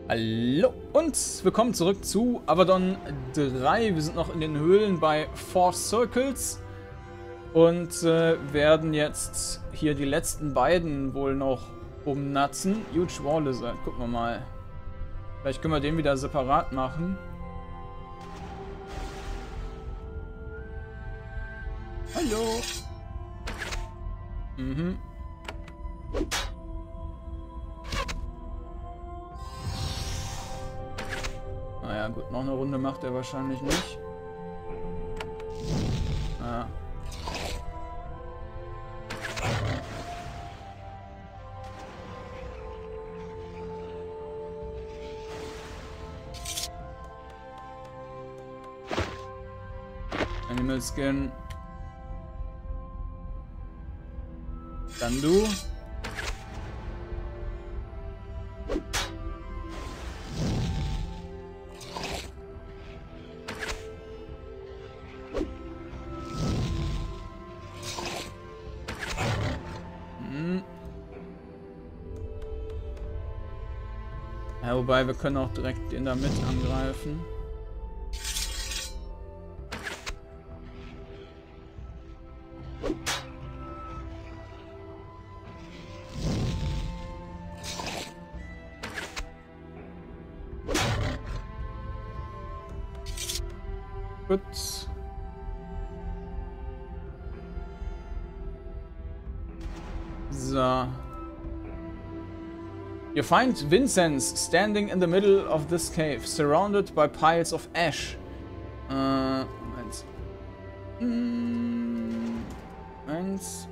Hallo und willkommen zurück zu Abaddon 3. Wir sind noch in den Höhlen bei Four Circles und werden jetzt hier die letzten beiden wohl noch umnatzen. Huge War Lizard, gucken wir mal. Vielleicht können wir den wieder separat machen. Hallo. Mhm. Naja, gut, noch eine Runde macht er wahrscheinlich nicht. Ja. Animal Skin. Dann du. Ja, wobei wir können auch direkt den da mit angreifen. Gut. So. You find Vincenz standing in the middle of this cave, surrounded by piles of ash. Moment. Eins.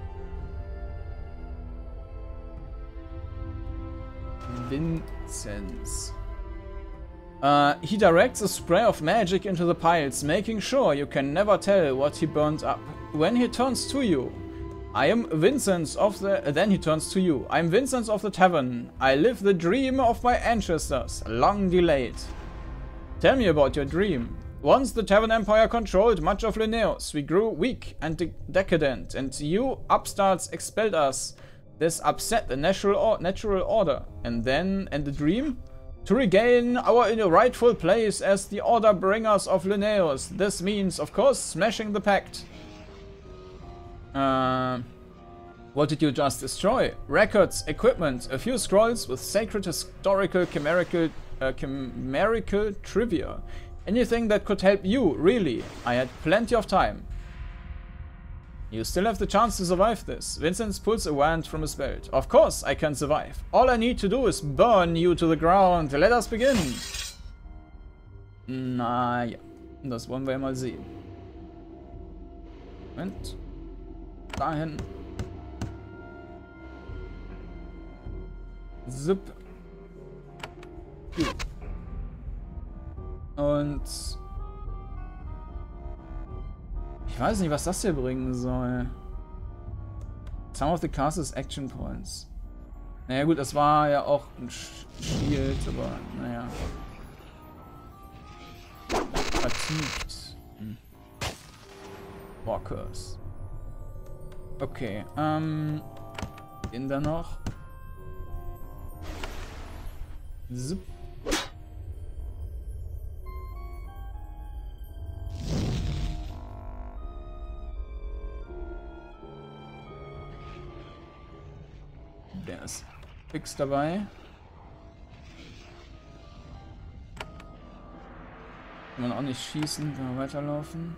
Vincenz. He directs a spray of magic into the piles, making sure you can never tell what he burned up. When he turns to you, I am Vincenz of the... Then he turns to you. I am Vincenz of the Tavern. I live the dream of my ancestors, long delayed. Tell me about your dream. Once the Tavern Empire controlled much of Linnaeus, we grew weak and decadent, and you upstarts expelled us. This upset the natural order. And the dream? To regain our rightful place as the order bringers of Linnaeus. This means, of course, smashing the pact. What did you just destroy? Records, equipment, a few scrolls with sacred historical chimerical trivia. Anything that could help you, really. I had plenty of time. You still have the chance to survive this. Vincenz pulls a wand from his belt. Of course I can survive. All I need to do is burn you to the ground. Let us begin. Naja, das wollen wir ja mal sehen. Moment. Dahin. Zip. Und ich weiß nicht, was das hier bringen soll. Some of the castle's action points. Naja gut, das war ja auch ein Shield, aber naja. Vertieft. Walkers. Okay, den da noch. Zip. Der ist fix dabei. Kann man auch nicht schießen, kann man weiterlaufen.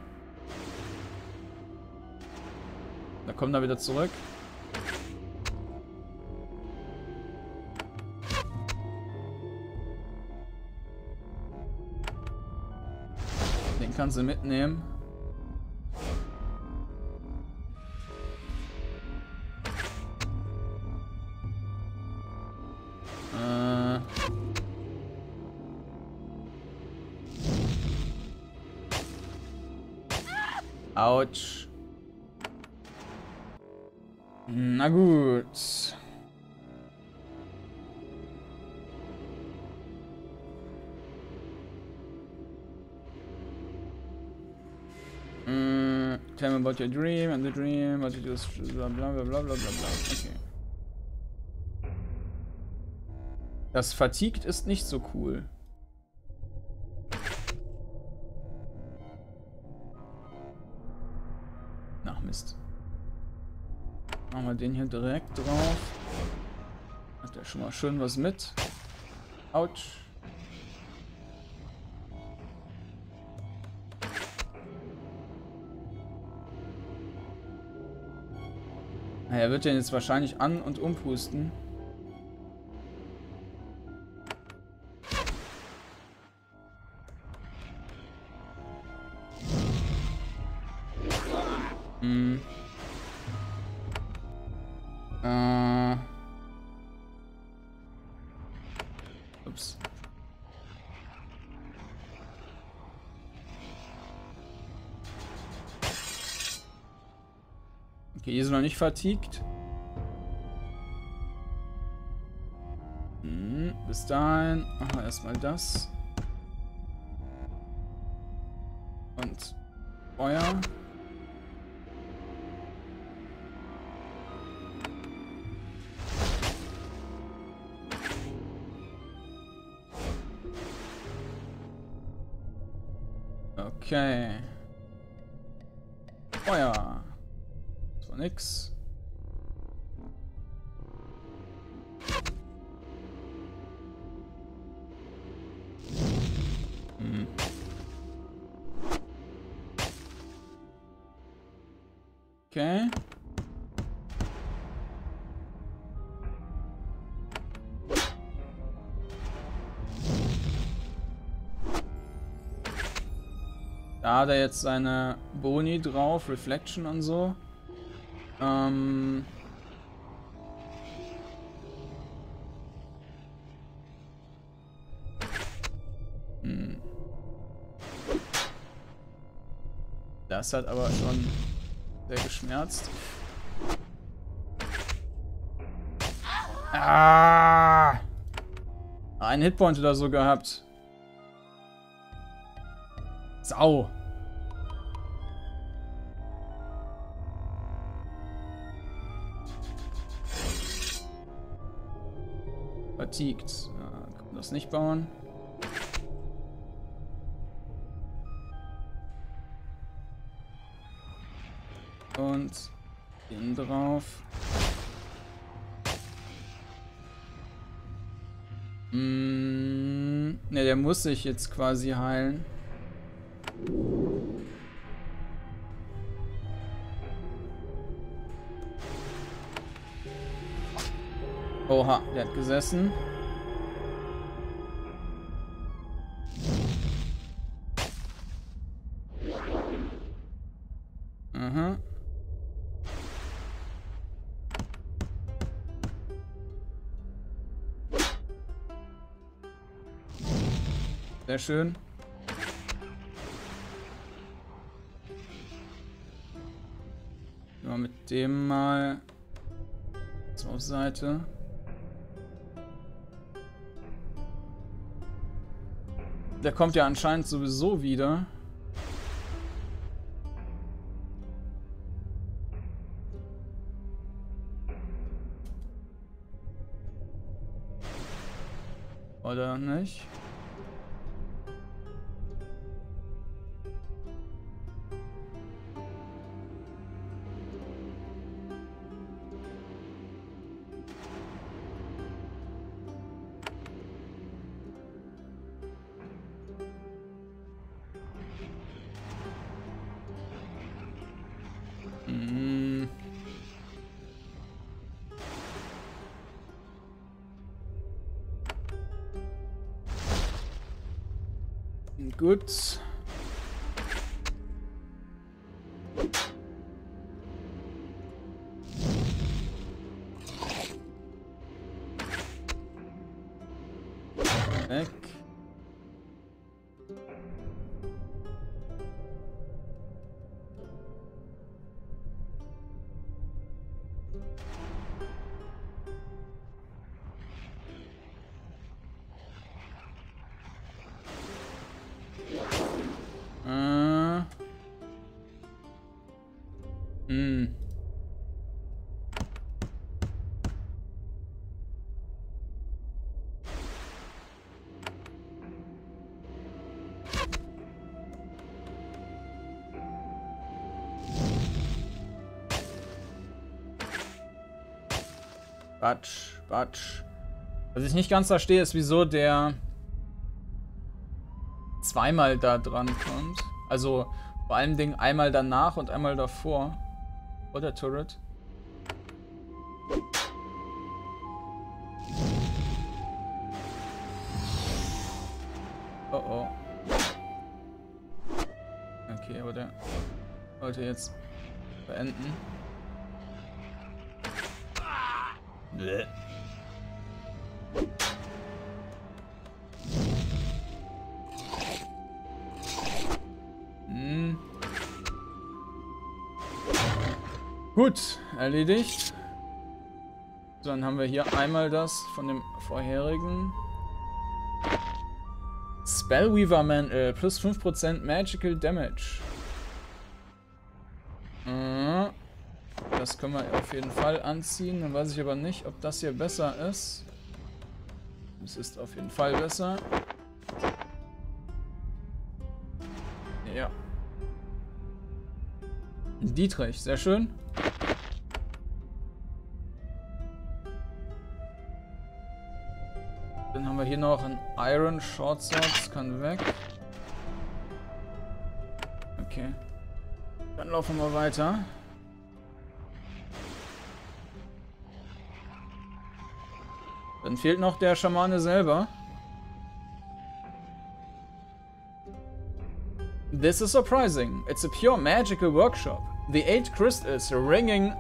Da kommt er wieder zurück. Den kannst du mitnehmen. Autsch. Na gut. Tell me about your dream and the dream, what you do, blah blah blah blah blah blah. Okay. Das Fatigued ist nicht so cool. Ach Mist. Machen wir den hier direkt drauf. Hat der schon mal schön was mit. Autsch. Er wird den jetzt wahrscheinlich an- und umpusten. Hm. Ups. Okay, hier ist noch nicht fatigued. Bis dahin machen wir erstmal das. Und Feuer. Okay. Feuer. Das war nix. Okay. Da hat er jetzt seine Boni drauf, Reflection und so. Das hat aber schon sehr geschmerzt. Ah! Einen Hitpoint oder so gehabt. Sau. Fatigued. Kann man das nicht bauen? Und den drauf. Ne, der muss sich jetzt quasi heilen. Oha, der hat gesessen. Aha. Sehr schön. Mit dem mal so auf Seite. Der kommt ja anscheinend sowieso wieder. Oder nicht? Gut. Weg. Batsch, Batsch. Was ich nicht ganz verstehe, ist, wieso der zweimal da dran kommt. Also vor allen Dingen einmal danach und einmal davor. Oder Turret. Oh oh. Okay, aber der wollte jetzt beenden. Bleh. Gut, erledigt. So, dann haben wir hier einmal das von dem vorherigen. Spellweaver Mantle, plus 5% Magical Damage. Das können wir auf jeden Fall anziehen. Dann weiß ich aber nicht, ob das hier besser ist. Es ist auf jeden Fall besser. Ja. Dietrich, sehr schön. Dann haben wir hier noch ein Iron Short Sword, das kann weg. Okay. Dann laufen wir weiter. Dann fehlt noch der Schamane selber. This is surprising. It's a pure magical workshop. The 8 crystals ringing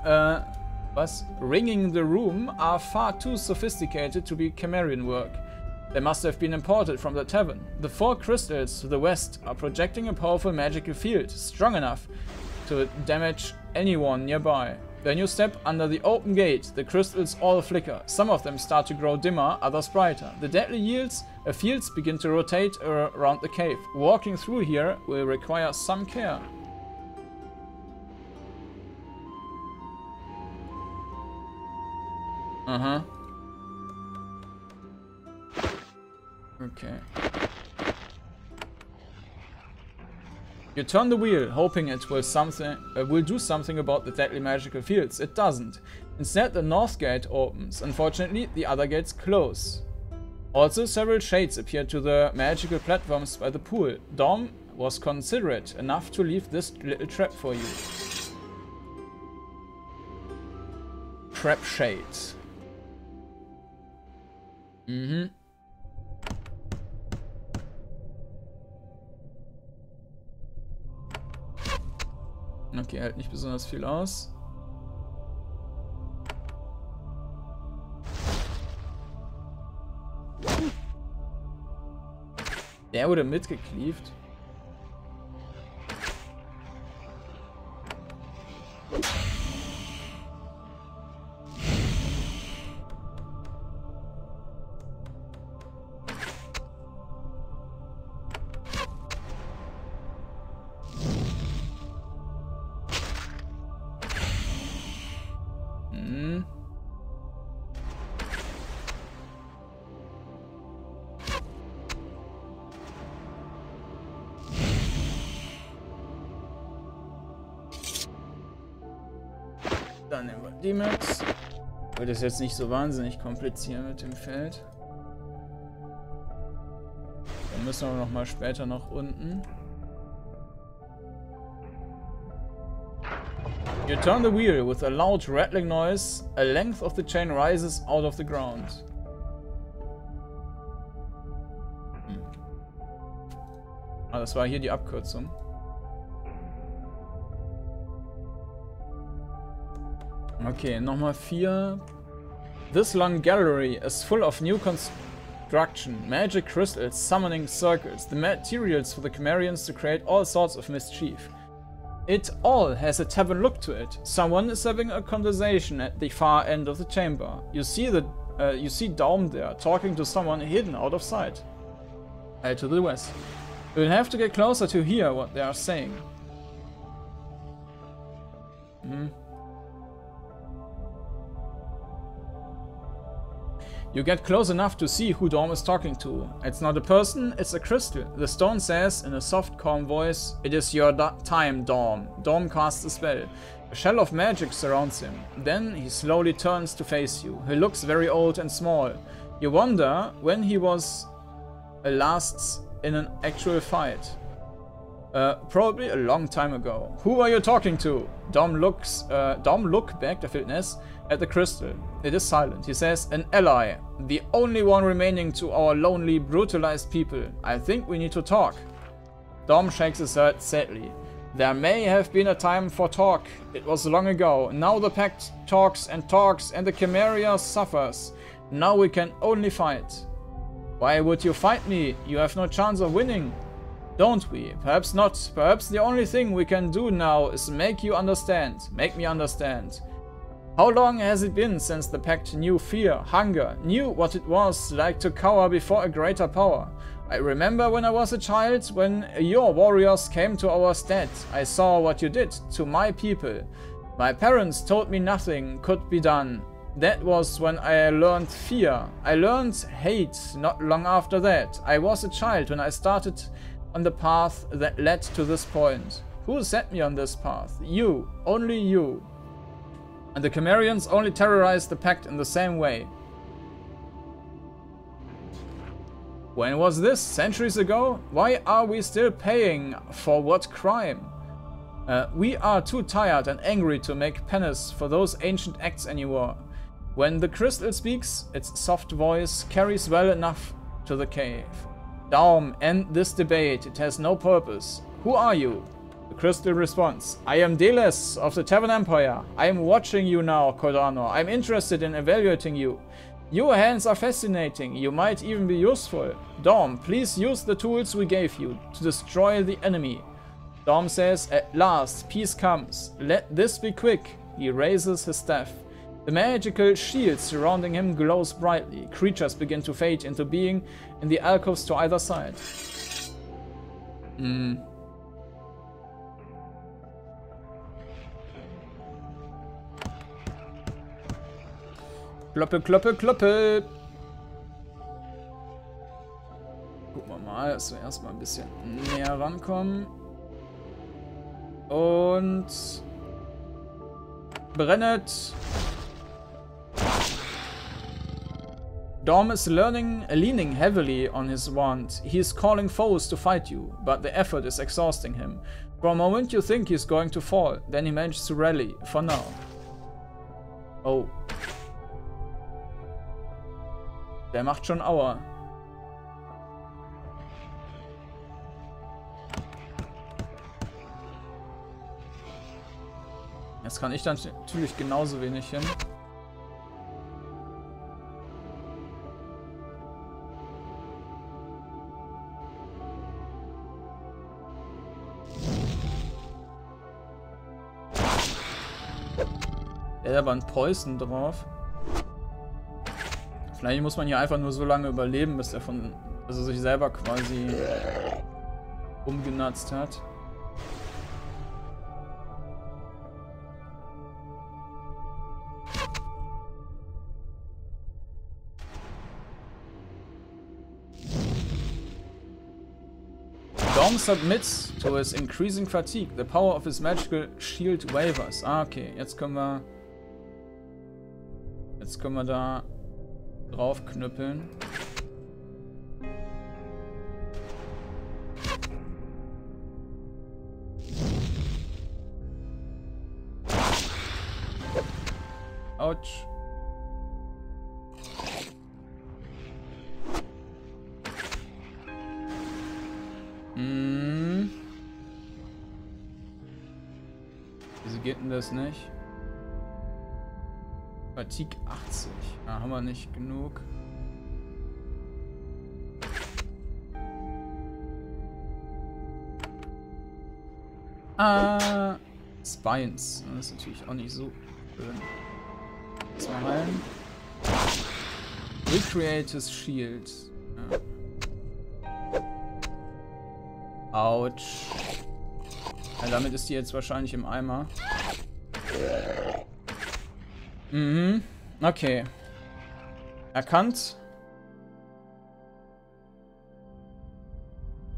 the room are far too sophisticated to be Cimmerian work. They must have been imported from the tavern. The 4 crystals to the west are projecting a powerful magical field, strong enough to damage anyone nearby. When you step under the open gate, the crystals all flicker. Some of them start to grow dimmer, others brighter. The deadly fields begin to rotate around the cave. Walking through here will require some care. Okay. You turn the wheel, hoping it will do something about the deadly magical fields. It doesn't. Instead, the north gate opens. Unfortunately, the other gates close. Also, several shades appear to the magical platforms by the pool. Dom was considerate enough to leave this little trap for you. Trap shade. Okay, hält nicht besonders viel aus. Der wurde mitgeklieft. Dann nehmen wir die mit. Ich wollte das jetzt nicht so wahnsinnig komplizieren mit dem Feld. Dann müssen wir noch mal später nach unten. You turn the wheel with a loud rattling noise. A length of the chain rises out of the ground. Ah, das war hier die Abkürzung. Okay, nochmal 4. This long gallery is full of new construction, magic crystals, summoning circles, the materials for the Cimmerians to create all sorts of mischief. It all has a tavern look to it. Someone is having a conversation at the far end of the chamber. You see Daum there, talking to someone hidden out of sight. To the west. You'll have to get closer to hear what they are saying. You get close enough to see who Daum is talking to. It's not a person, it's a crystal. The stone says in a soft, calm voice, "It is your time, Daum." Daum casts a spell. A shell of magic surrounds him. Then he slowly turns to face you. He looks very old and small. You wonder when he was last in an actual fight. Probably a long time ago. Who are you talking to? Dom look back, da fehlt ein S, at the crystal. It is silent. He says, an ally. The only one remaining to our lonely, brutalized people. I think we need to talk. Dom shakes his head sadly. There may have been a time for talk. It was long ago. Now the Pact talks and the Chimeria suffers. Now we can only fight. Why would you fight me? You have no chance of winning. Don't we? Perhaps not. Perhaps the only thing we can do now is make you understand. Make me understand. How long has it been since the Pact knew fear, hunger, knew what it was like to cower before a greater power? I remember when I was a child, when your warriors came to our stead. I saw what you did to my people. My parents told me nothing could be done. That was when I learned fear. I learned hate not long after that. I was a child when I started on the path that led to this point. Who set me on this path? You. Only you. And the Chimerians only terrorized the Pact in the same way. When was this? Centuries ago? Why are we still paying? For what crime? We are too tired and angry to make penance for those ancient acts anymore. When the crystal speaks, its soft voice carries well enough to the cave. Daum, end this debate. It has no purpose. Who are you? The crystal responds. I am Deles of the Tavern Empire. I am watching you now, Cordano. I am interested in evaluating you. Your hands are fascinating. You might even be useful. Daum, please use the tools we gave you to destroy the enemy. Daum says, at last, peace comes. Let this be quick. He raises his staff. The magical shield surrounding him glows brightly. Creatures begin to fade into being in the alcoves to either side. Kloppe, kloppe, kloppe. Gucken wir mal, dass wir erstmal ein bisschen näher rankommen. Und brennet. Daum is leaning heavily on his wand. He is calling foes to fight you, but the effort is exhausting him. For a moment you think he's going to fall, then he manages to rally, for now. Oh. Der macht schon Aua. Jetzt kann ich dann natürlich genauso wenig hin. Der hat aber ein Preußen drauf. Vielleicht muss man hier einfach nur so lange überleben, bis er sich selber quasi umgenatzt hat. Daum submits to his increasing fatigue. The power of his magical shield wavers. Ah, okay. Jetzt können wir da draufknüppeln. Autsch. Wieso geht denn das nicht? Fatigue 80. Ah, haben wir nicht genug. Ah, Spines. Das ist natürlich auch nicht so schön. Zwei heilen. Recreate his shield. Ja. Autsch. Ja, damit ist die jetzt wahrscheinlich im Eimer. Mhm. Okay. Erkannt.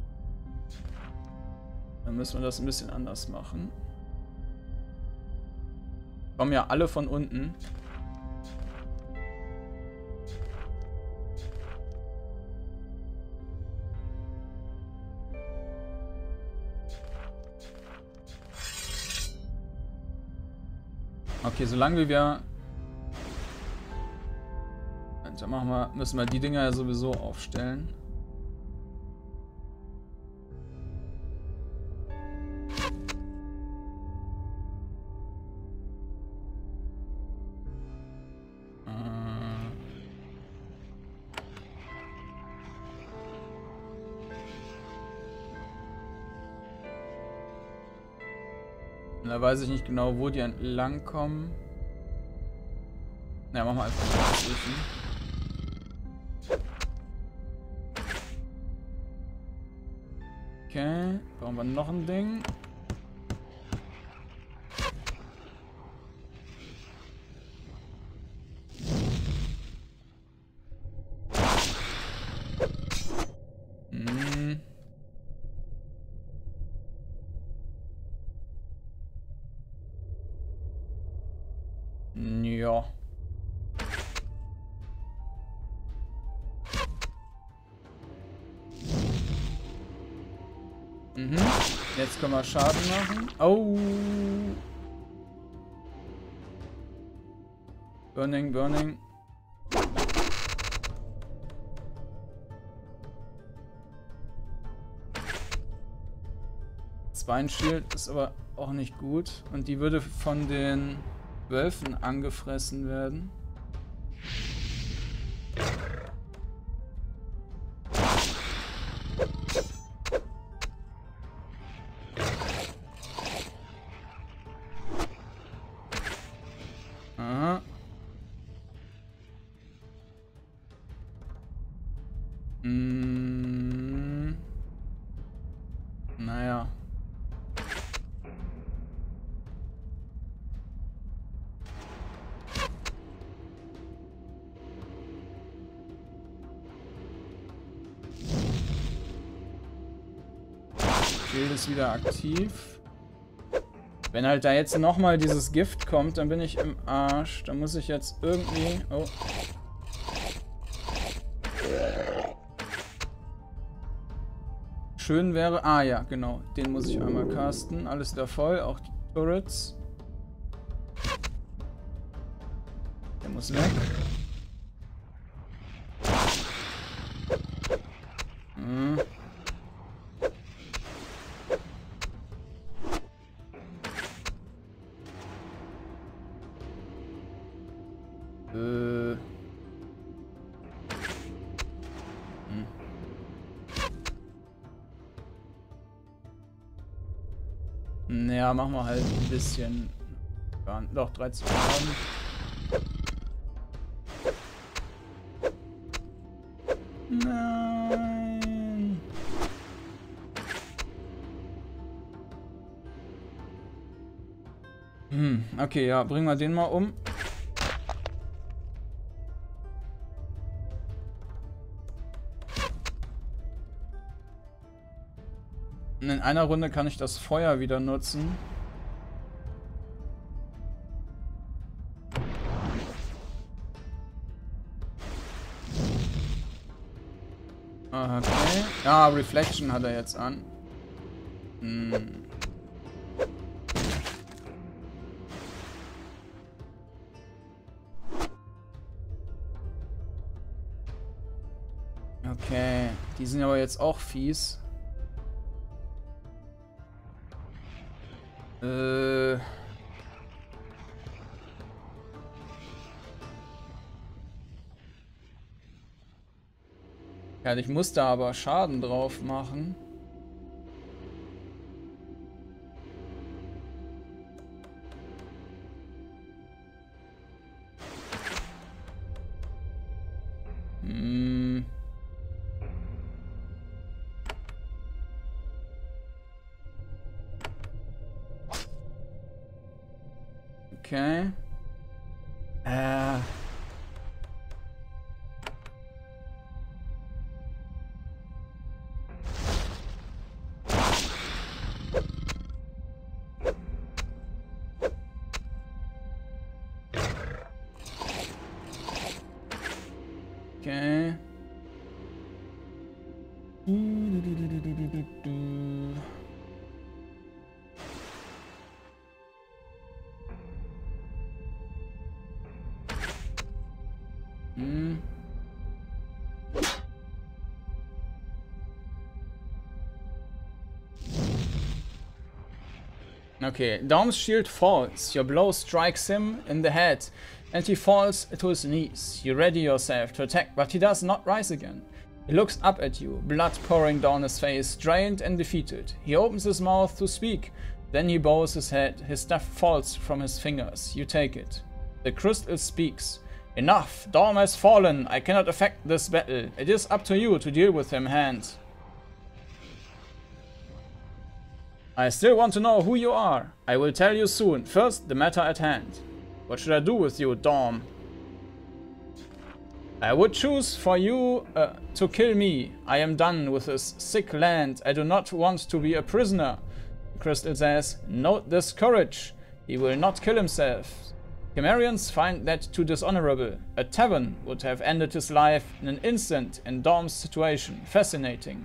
Dann müssen wir das ein bisschen anders machen. Kommen ja alle von unten. Okay, solange wie wir... Dann müssen wir die Dinger ja sowieso aufstellen. Da weiß ich nicht genau, wo die entlang kommen. Ja, machen wir einfach mal das Öfen. Okay, brauchen wir noch ein Ding. Ja. Jetzt können wir Schaden machen. Oh. Burning, burning. Spine-Shield ist aber auch nicht gut. Und die würde von den Wölfen angefressen werden. Aha. Naja. Shield ist wieder aktiv. Wenn halt da jetzt nochmal dieses Gift kommt, dann bin ich im Arsch. Da muss ich jetzt irgendwie... Oh. Schön wäre... Ah ja, genau. Den muss ich einmal casten. Alles wieder voll, auch die Turrets. Der muss weg. Naja, machen wir halt ein bisschen. Doch, 13 Schaden. Nein. Okay, ja, bringen wir den mal um. Und in einer Runde kann ich das Feuer wieder nutzen. Okay. Ja, Reflection hat er jetzt an. Okay. Die sind aber jetzt auch fies. Ja, ich muss da aber Schaden drauf machen. Okay. Okay, Daum's shield falls. Your blow strikes him in the head, and he falls to his knees. You ready yourself to attack, but he does not rise again. He looks up at you, blood pouring down his face, drained and defeated. He opens his mouth to speak, then he bows his head. His staff falls from his fingers. You take it. The crystal speaks. Enough! Daum has fallen. I cannot affect this battle. It is up to you to deal with him, Hand. I still want to know who you are. I will tell you soon. First, the matter at hand. What should I do with you, Daum? I would choose for you to kill me. I am done with this sick land. I do not want to be a prisoner. The crystal says, note this courage. He will not kill himself. Cimmerians find that too dishonorable. A tavern would have ended his life in an instant in Daum's situation. Fascinating.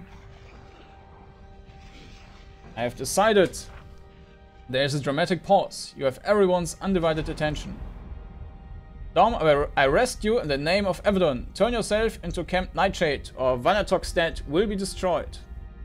I have decided. There is a dramatic pause. You have everyone's undivided attention. Daum, I arrest you in the name of Avedon. Turn yourself into Camp Nightshade, or Vanatokstead will be destroyed.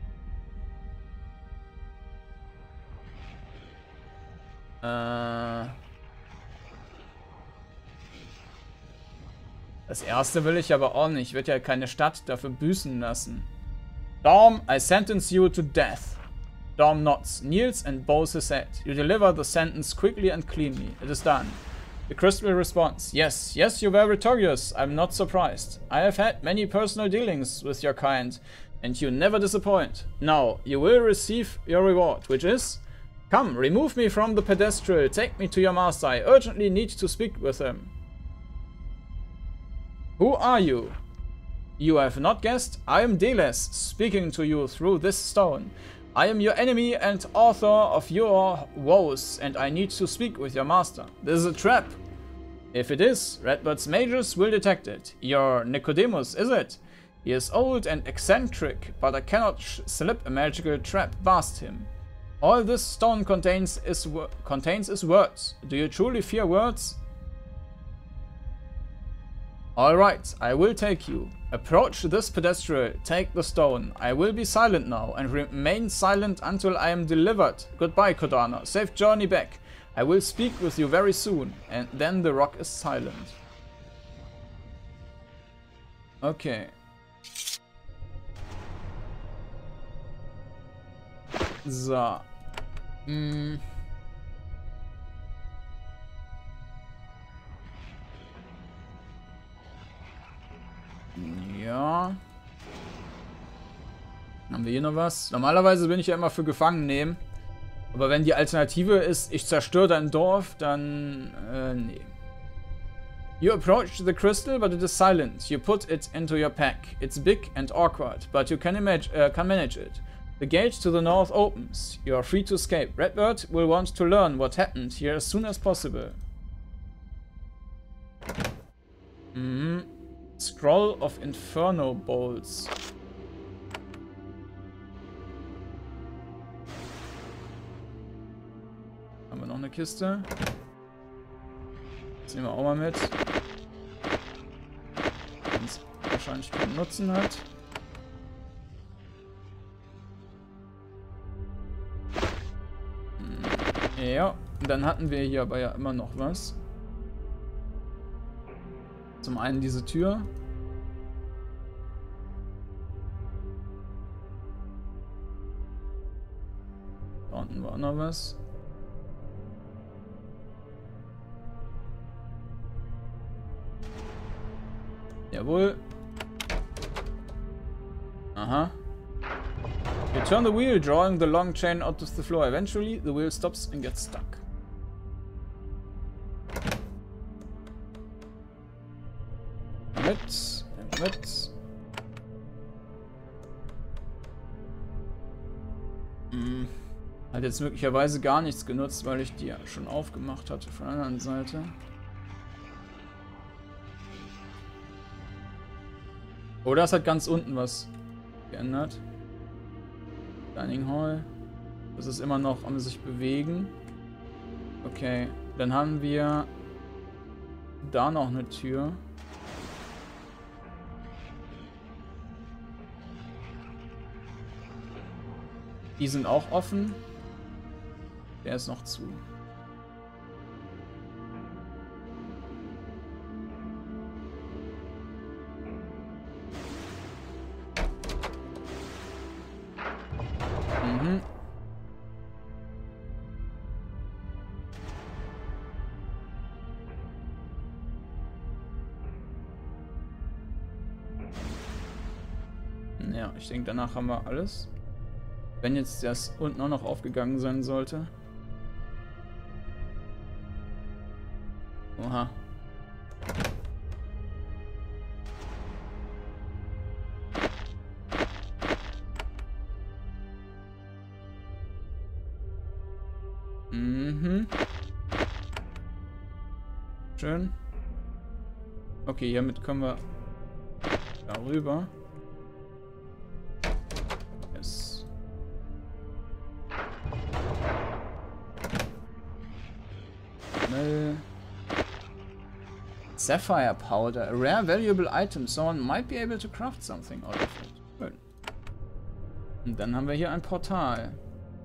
Das erste will ich aber auch nicht. Ich werde ja keine Stadt dafür büßen lassen. Daum, I sentence you to death. Daum nods, kneels and bows his head. You deliver the sentence quickly and cleanly. It is done. The crystal responds, yes, you were victorious. I'm not surprised. I have had many personal dealings with your kind, and you never disappoint. Now, you will receive your reward, which is... Come, remove me from the pedestal. Take me to your master. I urgently need to speak with him. Who are you? You have not guessed? I am Deles, speaking to you through this stone. I am your enemy and author of your woes, and I need to speak with your master. This is a trap. If it is, Redbird's mages will detect it. Your Nicodemus, is it? He is old and eccentric, but I cannot slip a magical trap past him. All this stone contains is words. Do you truly fear words? Alright, I will take you. Approach this pedestal, take the stone. I will be silent now, and remain silent until I am delivered. Goodbye, Kodana. Safe journey back. I will speak with you very soon. And then the rock is silent. Okay. So. Ja. Haben wir hier noch was? Normalerweise bin ich ja immer für gefangen nehmen. Aber wenn die Alternative ist, ich zerstöre dein Dorf, dann... nee. You approach the crystal, but it is silent. You put it into your pack. It's big and awkward, but you can manage it. The gate to the north opens. You are free to escape. Redbird will want to learn what happened here as soon as possible. Scroll of Inferno Bolts. Haben wir noch eine Kiste? Das nehmen wir auch mal mit. Wenn es wahrscheinlich keinen Nutzen hat. Ja, dann hatten wir hier aber ja immer noch was. Zum einen diese Tür. Da unten war auch noch was. Jawohl. Aha. You turn the wheel, drawing the long chain out of the floor. Eventually, the wheel stops and gets stuck. Mit. Hat jetzt möglicherweise gar nichts genutzt, weil ich die ja schon aufgemacht hatte von der anderen Seite. Oder es hat ganz unten was. geändert. Dining Hall. Das ist immer noch am sich bewegen. Okay, dann haben wir da noch eine Tür. Die sind auch offen. Der ist noch zu. Mhm. Ja, ich denke, danach haben wir alles. Wenn jetzt das unten auch noch aufgegangen sein sollte. Oha. Mhm. Schön. Okay, hiermit kommen wir darüber. Yes. Schnell. Sapphire powder, a rare valuable item. Someone might be able to craft something out of it. Schön. Und dann haben wir hier ein Portal.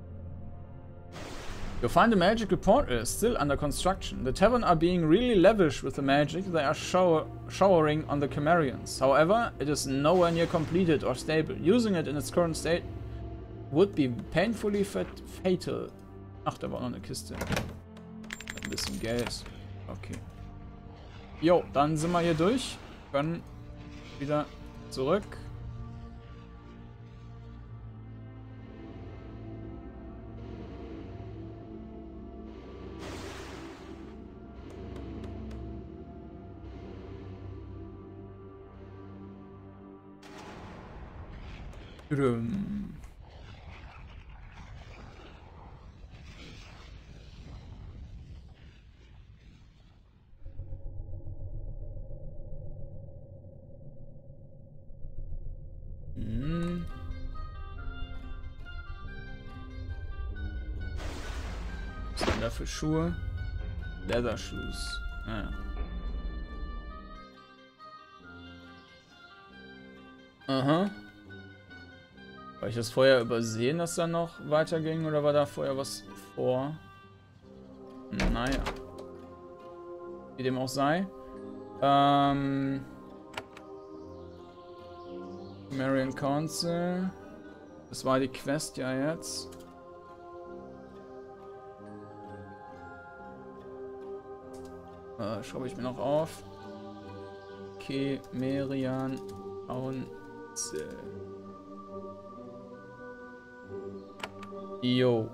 You'll find a magical portal still under construction. The tavern are being really lavish with the magic they are showering on the Cimmerians. However, it is nowhere near completed or stable. Using it in its current state would be painfully fatal. Ach, da war noch eine Kiste. Ein bisschen Geld. Okay. Jo, dann sind wir hier durch. Können wieder zurück. Was sind da für Schuhe? Leather Shoes. Ah, ja. Aha. War ich das vorher übersehen, dass da noch weiterging, oder war da vorher was vor? Naja. Wie dem auch sei. Cimmerian Council. Das war die Quest ja jetzt. Schreibe ich mir noch auf. Cimmerian Council. Jo.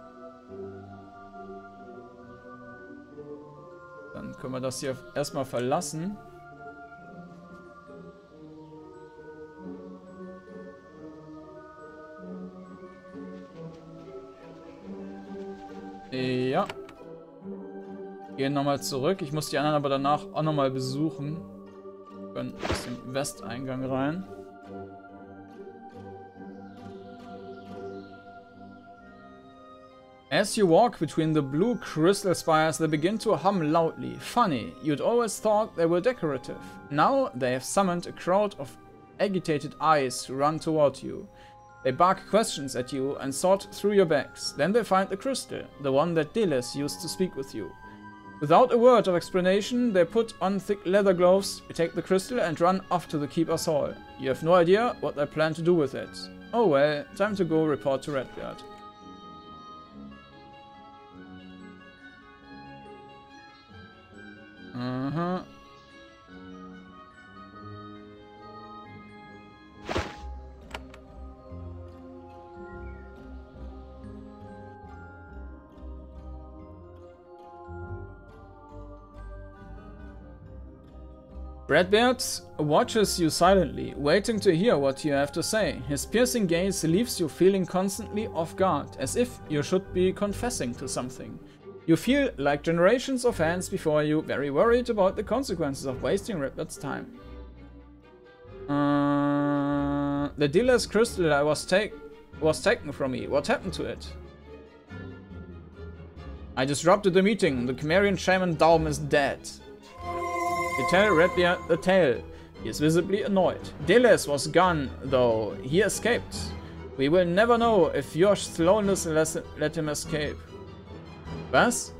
Dann können wir das hier erstmal verlassen. Ja. Gehen nochmal zurück. Ich muss die anderen aber danach auch nochmal besuchen. Wir können aus dem Westeingang rein. As you walk between the blue crystal spires, they begin to hum loudly. Funny, you'd always thought they were decorative. Now they have summoned a crowd of agitated eyes to run toward you. They bark questions at you and sort through your bags. Then they find the crystal, the one that Deles used to speak with you. Without a word of explanation, they put on thick leather gloves, take the crystal and run off to the Keeper's Hall. You have no idea what they plan to do with it. Oh well, time to go report to Redbeard. Aha. Redbeard watches you silently, waiting to hear what you have to say. His piercing gaze leaves you feeling constantly off guard, as if you should be confessing to something. You feel like generations of hands before you, very worried about the consequences of wasting Redbeard's time. The Delos crystal was taken from me. What happened to it? I disrupted the meeting. The Cimmerian shaman Daum is dead. You tell Redbeard the tale. He is visibly annoyed. Delos was gone, though. He escaped. We will never know if your slowness let him escape. Was?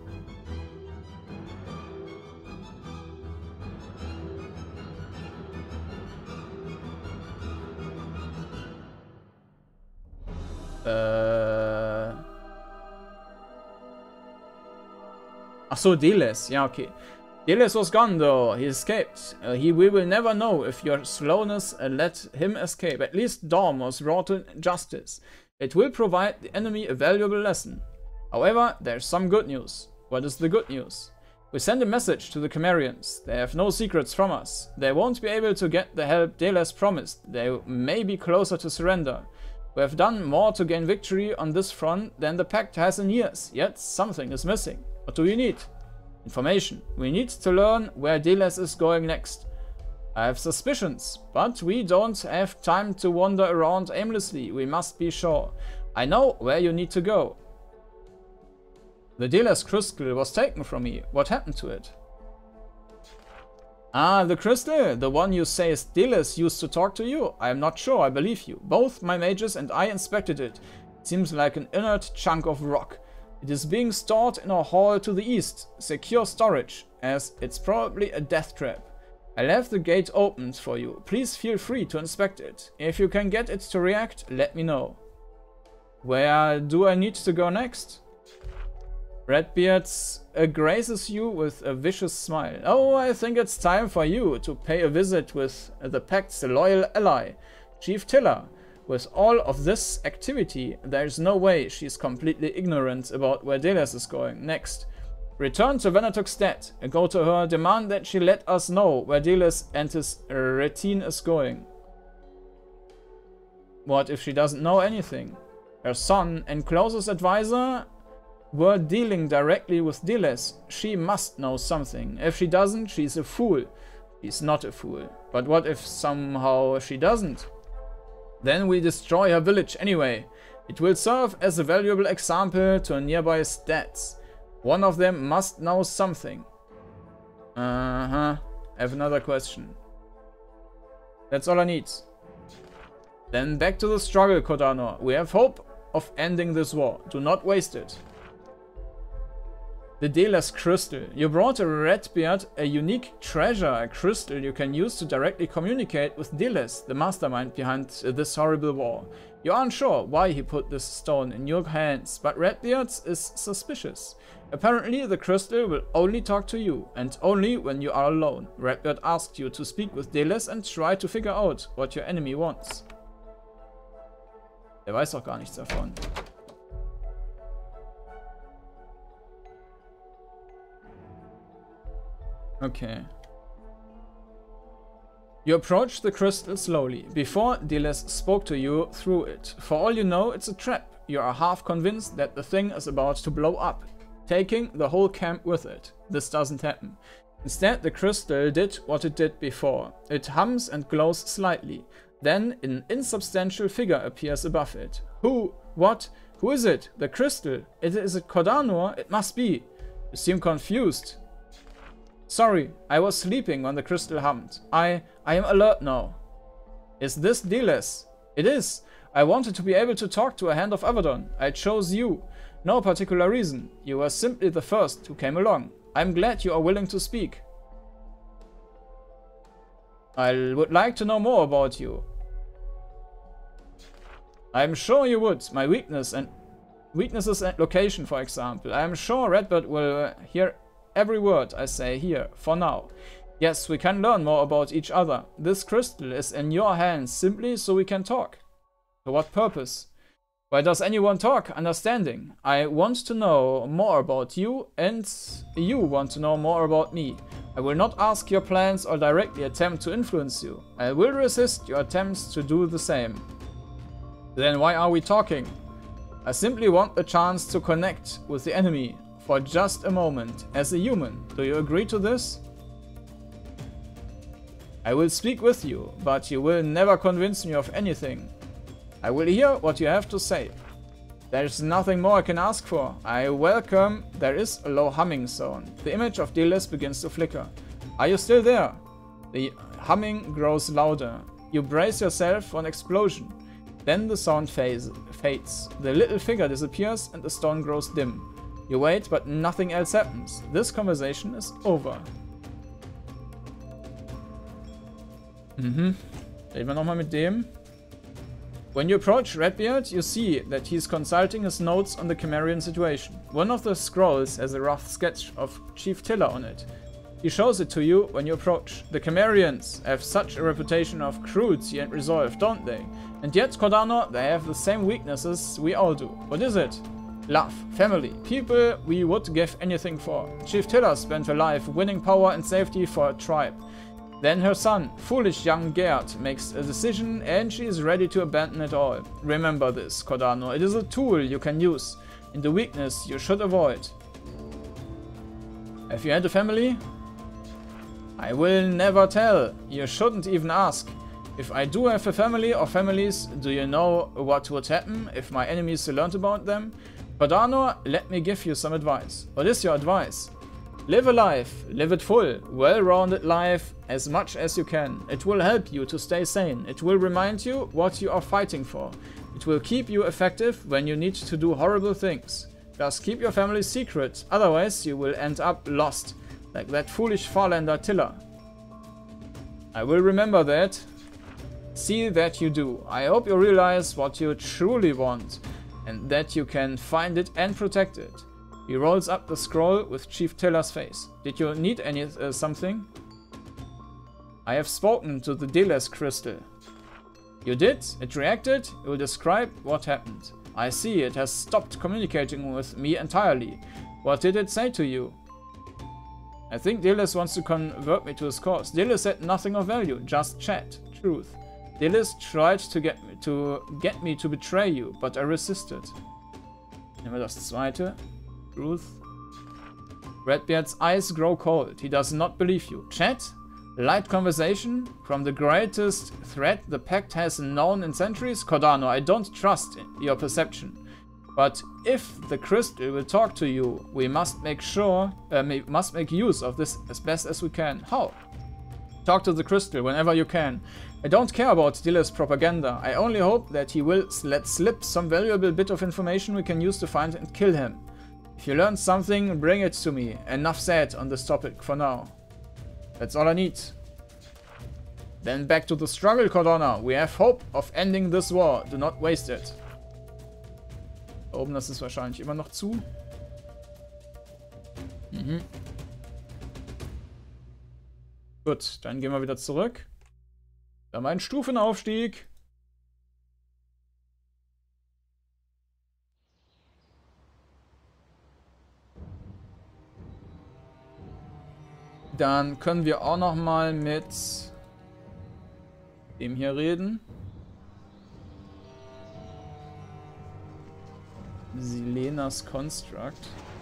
Ach so, Delos. Ja, okay. Delos was gone, though. He escaped. We will never know if your slowness let him escape. At least Daum was brought to justice. It will provide the enemy a valuable lesson. However, there's some good news. What is the good news? We send a message to the Cimmerians. They have no secrets from us. They won't be able to get the help Delos promised. They may be closer to surrender. We have done more to gain victory on this front than the Pact has in years, yet something is missing. What do we need? Information. We need to learn where Delos is going next. I have suspicions, but we don't have time to wander around aimlessly. We must be sure. I know where you need to go. The Delos crystal was taken from me. What happened to it? Ah, the crystal! The one you say is Delos used to talk to you? I am not sure, I believe you. Both my mages and I inspected it. It seems like an inert chunk of rock. It is being stored in a hall to the east. Secure storage, as it's probably a death trap. I left the gate opened for you. Please feel free to inspect it. If you can get it to react, let me know. Where do I need to go next? Redbeard graces you with a vicious smile. Oh, I think it's time for you to pay a visit with the Pact's loyal ally, Chief Tiller. With all of this activity, there's no way she's completely ignorant about where Delos is going next. Return to Venatukstead and go to her, demand that she let us know where Delos and his retinue is going. What if she doesn't know anything? Her son and closest advisor were dealing directly with Delos. She must know something. If she doesn't, she's a fool. She's not a fool. But what if somehow she doesn't? Then we destroy her village anyway. It will serve as a valuable example to nearby stats. One of them must know something. I have another question. That's all I need. Then back to the struggle, Kodanor. We have hope of ending this war. Do not waste it. The Delos crystal. You brought a Redbeard a unique treasure, a crystal you can use to directly communicate with Delos, the mastermind behind this horrible war. You aren't sure why he put this stone in your hands, but Redbeard is suspicious. Apparently the crystal will only talk to you, and only when you are alone. Redbeard asked you to speak with Delos and try to figure out what your enemy wants. Der weiß doch gar nichts davon. Okay. You approach the crystal slowly, before Delos spoke to you through it. For all you know, it's a trap. You are half convinced that the thing is about to blow up, taking the whole camp with it. This doesn't happen. Instead, the crystal did what it did before. It hums and glows slightly. Then, an insubstantial figure appears above it. Who? What? Who is it? The crystal? Is it Kodanor? It must be. You seem confused. Sorry, I was sleeping when the crystal hummed. I am alert now. Is this Delos? It is. I wanted to be able to talk to a Hand of Abaddon. I chose you. No particular reason. You were simply the first who came along. I'm glad you are willing to speak. I would like to know more about you. I'm sure you would. My weaknesses and location, for example. I am sure Redbeard will hear every word I say here, for now. Yes, we can learn more about each other. This crystal is in your hands simply so we can talk. For what purpose? Why does anyone talk? Understanding. I want to know more about you, and you want to know more about me. I will not ask your plans or directly attempt to influence you. I will resist your attempts to do the same. Then why are we talking? I simply want the chance to connect with the enemy. For just a moment, as a human. Do you agree to this? I will speak with you, but you will never convince me of anything. I will hear what you have to say. There is nothing more I can ask for. I welcome. There is a low humming sound. The image of Diles begins to flicker. Are you still there? The humming grows louder. You brace yourself for an explosion. Then the sound fades. The little figure disappears and the stone grows dim. You wait, but nothing else happens. This conversation is over. Reden wir nochmal mit dem. When you approach Redbeard, you see that he's consulting his notes on the Cimmerian situation. One of the scrolls has a rough sketch of Chief Tiller on it. He shows it to you when you approach. The Cimmerians have such a reputation of cruelty and resolve, don't they? And yet, Cordano, they have the same weaknesses we all do. What is it? Love, family, people we would give anything for. Chief Tiller spent her life winning power and safety for a tribe. Then her son, foolish young Gerd, makes a decision and she is ready to abandon it all. Remember this, Cordano. It is a tool you can use. In the weakness you should avoid. Have you had a family? I will never tell. You shouldn't even ask. If I do have a family or families, do you know what would happen if my enemies learned about them? Cordano, let me give you some advice. What is your advice? Live a life, live it full, well-rounded life, as much as you can. It will help you to stay sane. It will remind you what you are fighting for. It will keep you effective when you need to do horrible things. Just keep your family secret, otherwise you will end up lost, like that foolish Farlander Tiller. I will remember that. See that you do. I hope you realize what you truly want, and that you can find it and protect it. He rolls up the scroll with Chief Tiller's face. Did you need something? I have spoken to the Diles crystal. You did? It reacted? It will describe what happened. I see, it has stopped communicating with me entirely. What did it say to you? I think Diles wants to convert me to his cause. Diles said nothing of value, just chat. Truth. Diles tried to get me to betray you, but I resisted. Nehmen wir das zweite. Truth. Redbeard's eyes grow cold. He does not believe you. Chat? Light conversation? From the greatest threat the Pact has known in centuries? Cordano, I don't trust your perception. But if the crystal will talk to you, we must make use of this as best as we can. How? Talk to the crystal whenever you can. I don't care about Diles' propaganda. I only hope that he will let slip some valuable bit of information we can use to find and kill him. If you learn something, bring it to me. Enough said on this topic for now. That's all I need. Then back to the struggle, Cordano. We have hope of ending this war. Do not waste it. Da oben, das ist wahrscheinlich immer noch zu. Gut, dann gehen wir wieder zurück. Da haben wir einen Stufenaufstieg. Dann können wir auch noch mal mit dem hier reden. Silenas Construct.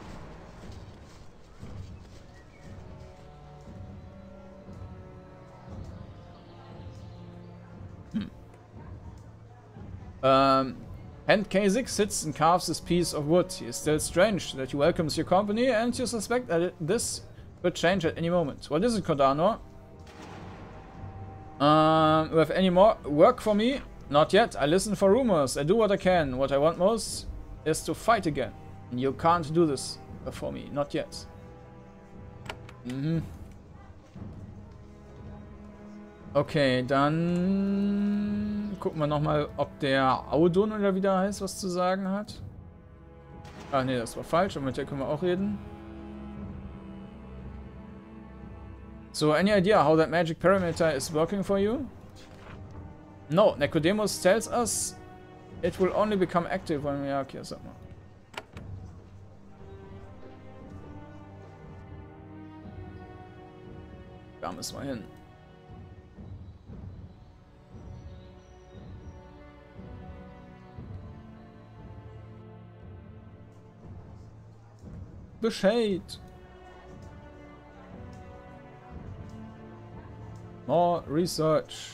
Hand K6 sits and carves this piece of wood. He is still strange that he welcomes your company, and you suspect that this could change at any moment. What is it, Cordano? You have any more work for me? Not yet. I listen for rumors. I do what I can. What I want most is to fight again. And you can't do this for me. Not yet. Okay, dann gucken wir nochmal, ob der Audun oder wie der heißt, was zu sagen hat. Ah ne, das war falsch, und mit der können wir auch reden. So, any idea how that magic parameter is working for you? No, Nicodemus tells us it will only become active when we are... Okay, sag mal. Da müssen wir hin. Bescheid. More research.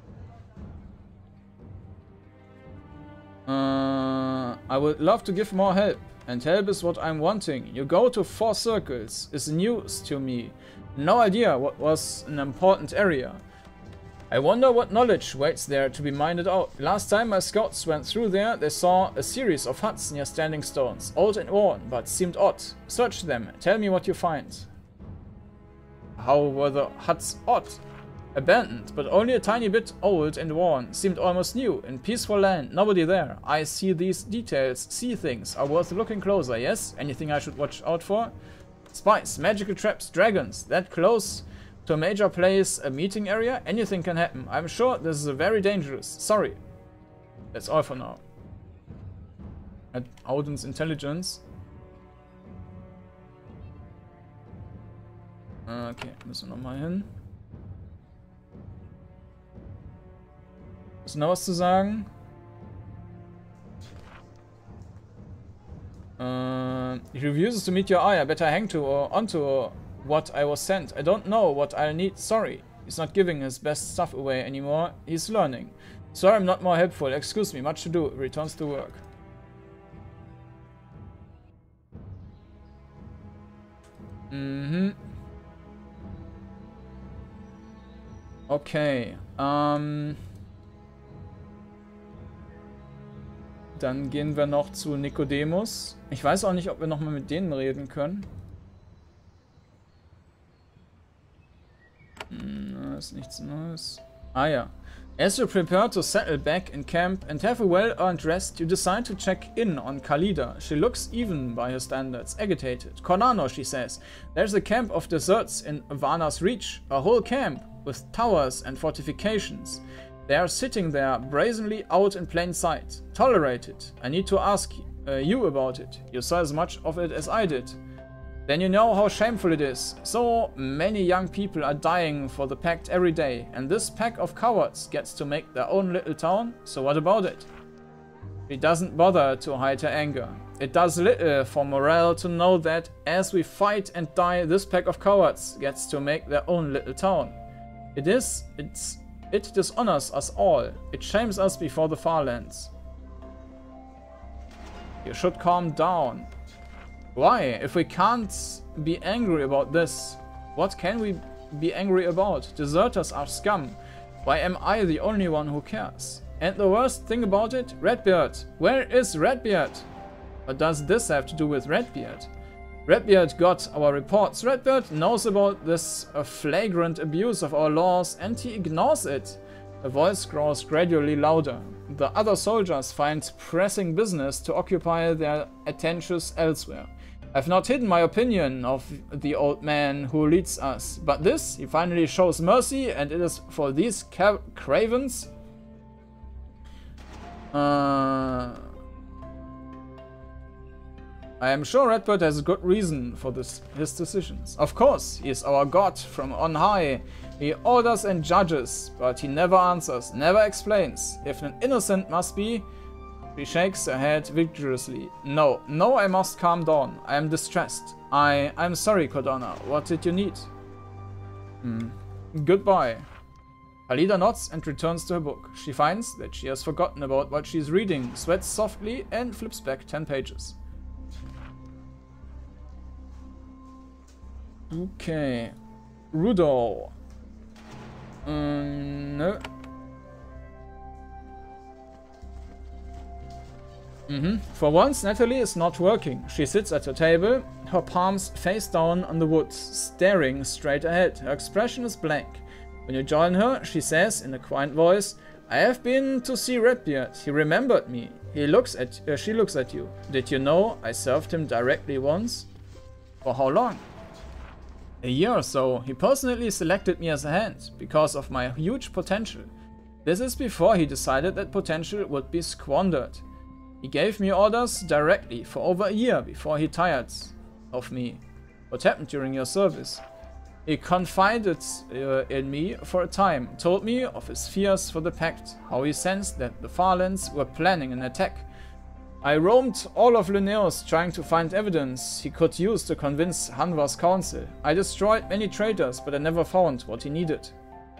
I would love to give more help, and help is what I'm wanting. You go to 4 circles is news to me. No idea what was an important area. I wonder what knowledge waits there to be mined out. Last time my scouts went through there, they saw a series of huts near standing stones. Old and worn, but seemed odd. Search them. Tell me what you find. How were the huts odd? Abandoned, but only a tiny bit old and worn. Seemed almost new. In peaceful land, nobody there. I see these details. See things are worth looking closer, yes? Anything I should watch out for? Spies, magical traps, dragons. That close to a major place, a meeting area? Anything can happen. I'm sure this is very dangerous. Sorry. That's all for now. At Odin's intelligence. Okay, müssen wir nochmal hin. Hast du noch was zu sagen? He refuses to meet your eye. I better hang to or onto what I was sent. I don't know what I'll need. Sorry. He's not giving his best stuff away anymore. He's learning. Sorry, I'm not more helpful. Excuse me. Much to do. Returns to work. Okay. Dann gehen wir noch zu Nicodemus. Ich weiß auch nicht, ob wir nochmal mit denen reden können. Ist nichts Neues. Ah ja. As you prepare to settle back in camp and have a well-earned rest, you decide to check in on Khalida. She looks, even by her standards, agitated. Konano, she says. There's a camp of deserts in Vana's reach. A whole camp with towers and fortifications. They are sitting there brazenly out in plain sight. Tolerate it. I need to ask you about it. You saw as much of it as I did. Then you know how shameful it is. So many young people are dying for the pact every day, and this pack of cowards gets to make their own little town? So what about it? It doesn't bother to hide her anger. It does little for morale to know that as we fight and die, this pack of cowards gets to make their own little town. It dishonors us all. It shames us before the far lands. You should calm down. Why? If we can't be angry about this, what can we be angry about? Deserters are scum. Why am I the only one who cares? And the worst thing about it, Redbeard. Where is Redbeard? What does this have to do with Redbeard? Redbeard got our reports. Redbeard knows about this flagrant abuse of our laws and he ignores it. Her voice grows gradually louder. The other soldiers find pressing business to occupy their attentions elsewhere. I've not hidden my opinion of the old man who leads us, but this, he finally shows mercy, and it is for these cravens. I am sure Redbeard has a good reason for his decisions. Of course, he is our god from on high. He orders and judges, but he never answers, never explains. If an innocent must be... She shakes her head vigorously. No, I must calm down. I am distressed. I'm sorry, Kodana. What did you need? Goodbye. Khalida nods and returns to her book. She finds that she has forgotten about what she is reading, sweats softly, and flips back 10 pages. Okay. Rudo. No. For once, Natalie is not working. She sits at her table, her palms face down on the wood, staring straight ahead. Her expression is blank. When you join her, she says in a quiet voice, I have been to see Redbeard. He remembered me. She looks at you. Did you know I served him directly once? For how long? A year or so. He personally selected me as a hand, because of my huge potential. This is before he decided that potential would be squandered. He gave me orders directly for over a year before he tired of me. What happened during your service? He confided in me for a time, told me of his fears for the Pact, how he sensed that the Farlands were planning an attack. I roamed all of Luneos trying to find evidence he could use to convince Hanva's council. I destroyed many traitors, but I never found what he needed.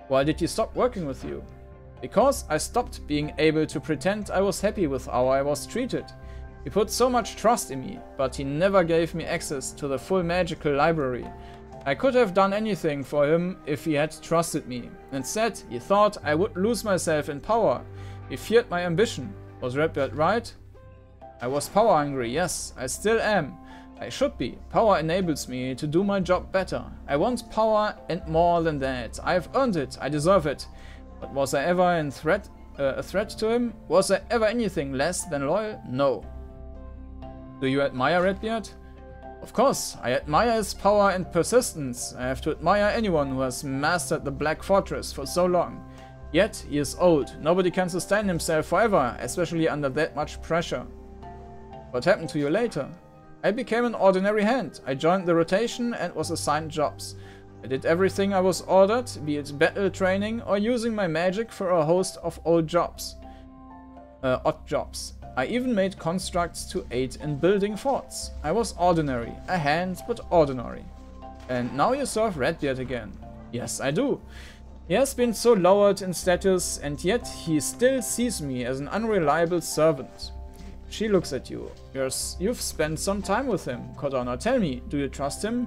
Why did he stop working with you? Because I stopped being able to pretend I was happy with how I was treated. He put so much trust in me, but he never gave me access to the full magical library. I could have done anything for him if he had trusted me. Instead, he thought I would lose myself in power. He feared my ambition. Was Redbeard right? I was power hungry, yes, I still am. I should be. Power enables me to do my job better. I want power and more than that. I've earned it, I deserve it. But was I ever a threat to him? Was I ever anything less than loyal? No. Do you admire Redbeard? Of course, I admire his power and persistence. I have to admire anyone who has mastered the Black Fortress for so long. Yet, he is old. Nobody can sustain himself forever, especially under that much pressure. What happened to you later? I became an ordinary hand. I joined the rotation and was assigned jobs. I did everything I was ordered, be it battle training or using my magic for a host of odd jobs. I even made constructs to aid in building forts. I was ordinary, a hand, but ordinary. And now you serve Redbeard again. Yes, I do. He has been so lowered in status, and yet he still sees me as an unreliable servant. She looks at you. You've spent some time with him. Cordona, tell me, do you trust him?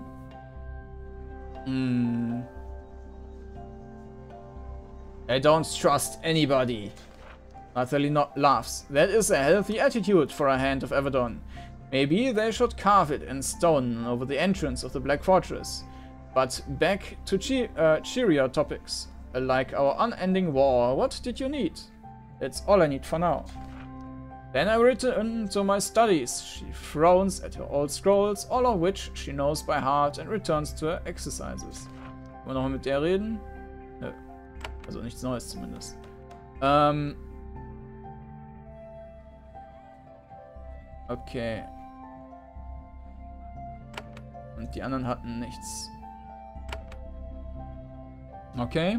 I don't trust anybody. Nathalie laughs. That is a healthy attitude for a Hand of Everdon. Maybe they should carve it in stone over the entrance of the Black Fortress. But back to cheerier topics. Like our unending war, what did you need? That's all I need for now. Then I return to my studies. She frowns at her old scrolls, all of which she knows by heart, and returns to her exercises. Wollen wir nochmal mit der reden? Nö. Also nichts Neues zumindest. Okay. Und die anderen hatten nichts. Okay.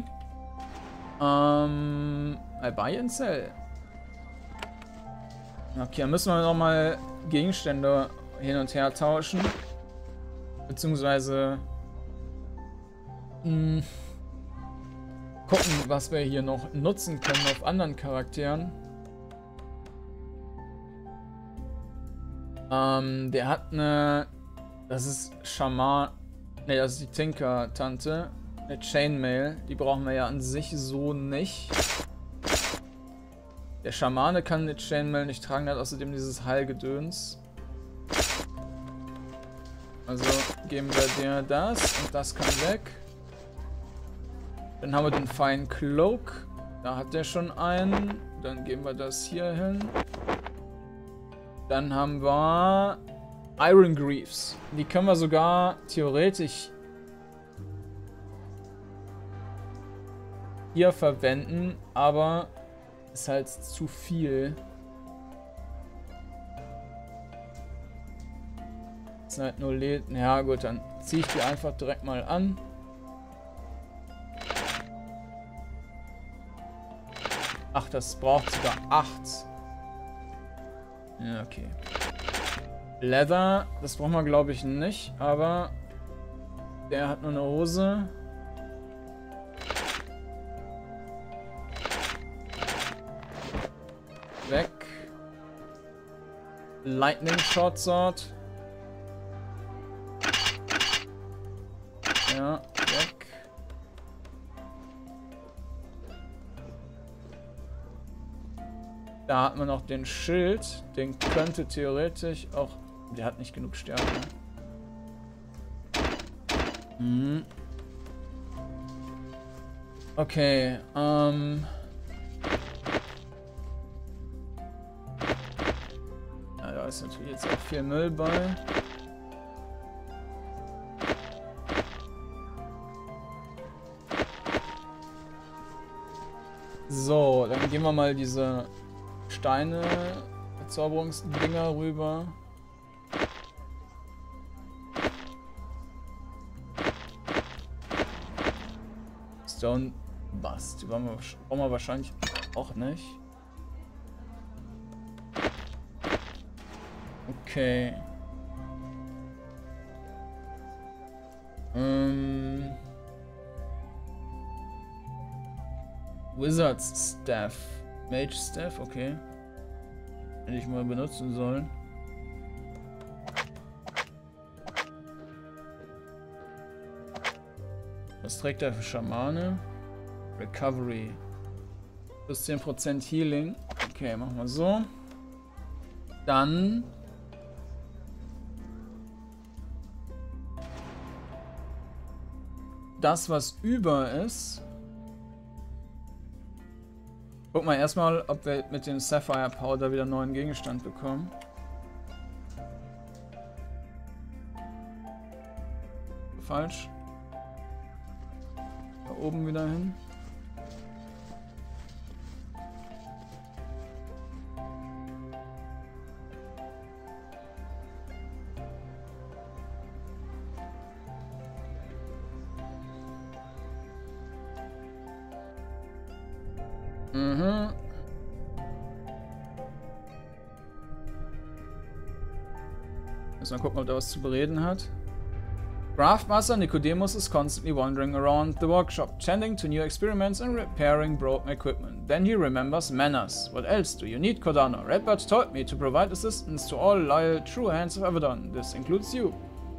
Albanian Cell. Okay, dann müssen wir nochmal Gegenstände hin und her tauschen. Beziehungsweise gucken, was wir hier noch nutzen können auf anderen Charakteren. Der hat eine... Das ist Schaman... Ne, das ist die Tinker-Tante. Eine Chainmail. Die brauchen wir ja an sich so nicht. Der Schamane kann eine Chainmail nicht tragen, der hat außerdem dieses Heilgedöns. Also geben wir dir das und das kann weg. Dann haben wir den Fine Cloak. Da hat der schon einen. Dann geben wir das hier hin. Dann haben wir Iron Greaves. Die können wir sogar theoretisch hier verwenden, aber ist halt zu viel. Das sind halt nur Läden. Ja gut, dann ziehe ich die einfach direkt mal an. Ach, das braucht sogar 8. Ja, okay. Leather, das brauchen wir glaube ich nicht, aber der hat nur eine Hose. Weg. Lightning Short Sword. Ja, weg. Da hat man noch den Schild. Den könnte theoretisch auch... Der hat nicht genug Stärke. Okay, da ist natürlich jetzt auch viel Müll bei. So, dann gehen wir mal diese Steine, Verzauberungsdinger rüber. Stone Bust, die brauchen wir wahrscheinlich auch nicht. Okay. Wizard's Staff. Mage Staff, okay. Hätte ich mal benutzen sollen. Was trägt er für Schamane? Recovery. Plus 10% Healing. Okay, machen wir so. Dann... das, was über ist. Guck mal erstmal, ob wir mit dem Sapphire Powder wieder einen neuen Gegenstand bekommen. Falsch. Da oben wieder hin. Mhm. Müssen wir gucken, ob er was zu bereden hat. Craftmaster Nicodemus is constantly wandering around the workshop, tending to new experiments and repairing broken equipment. Then he remembers manners. What else do you need, Cordano? Redbird told me to provide assistance to all loyal true hands of Abaddon. This includes you.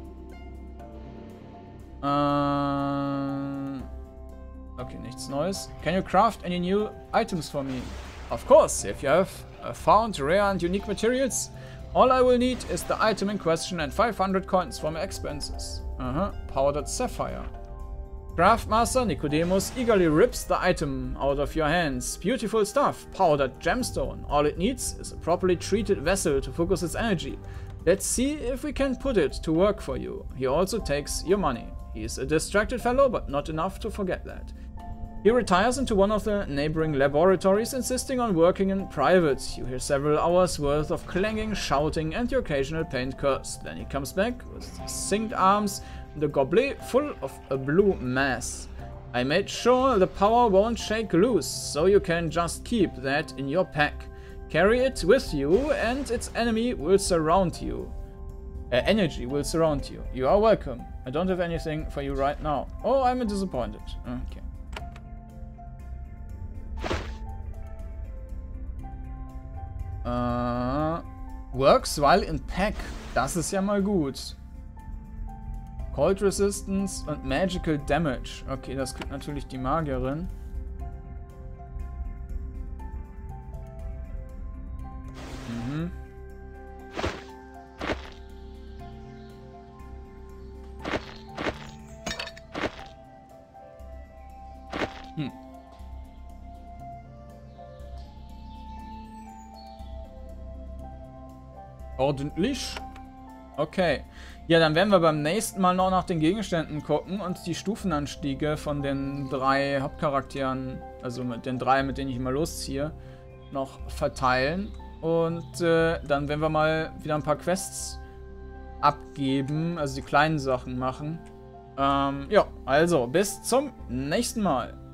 Okay, nichts Neues. Can you craft any new items for me? Of course, if you have found rare and unique materials. All I will need is the item in question and 500 coins for my expenses. Powdered sapphire. Craftmaster Nicodemus eagerly rips the item out of your hands. Beautiful stuff. Powdered gemstone. All it needs is a properly treated vessel to focus its energy. Let's see if we can put it to work for you. He also takes your money. He is a distracted fellow, but not enough to forget that. He retires into one of the neighboring laboratories, insisting on working in private. You hear several hours worth of clanging, shouting, and your occasional pained curse. Then he comes back with synced arms and a goblet full of a blue mass. I made sure the power won't shake loose, so you can just keep that in your pack. Carry it with you, and its enemy will surround you. Energy will surround you. You are welcome. I don't have anything for you right now. Oh, I'm disappointed. Okay. Works while in pack. Das ist ja mal gut. Cold Resistance und Magical Damage. Okay, das kriegt natürlich die Magierin. Mhm. Ordentlich. Okay. Ja, dann werden wir beim nächsten Mal noch nach den Gegenständen gucken und die Stufenanstiege von den 3 Hauptcharakteren, also mit den 3, mit denen ich immer losziehe, noch verteilen. Und dann werden wir mal wieder ein paar Quests abgeben, also die kleinen Sachen machen. Ja, also bis zum nächsten Mal.